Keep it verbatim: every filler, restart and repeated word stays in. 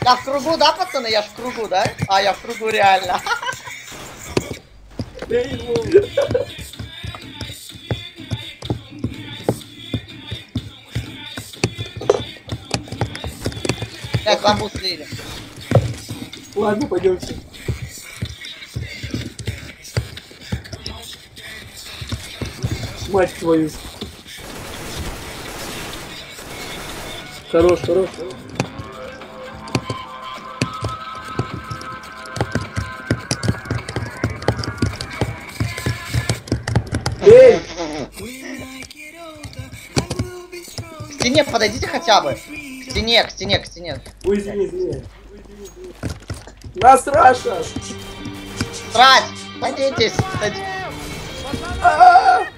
Я в кругу, да, пацаны? Я ж в кругу, да? А, я в кругу, реально. Так, бамбу слили. Ладно, пойдемте. Мать твою. Хорош, хорош. Эй! К стене подойдите хотя бы. К стене, к стене, к стене. Ой, извини, извини. Нас Раша! Срать! Садитесь! Садитесь. А-а-а!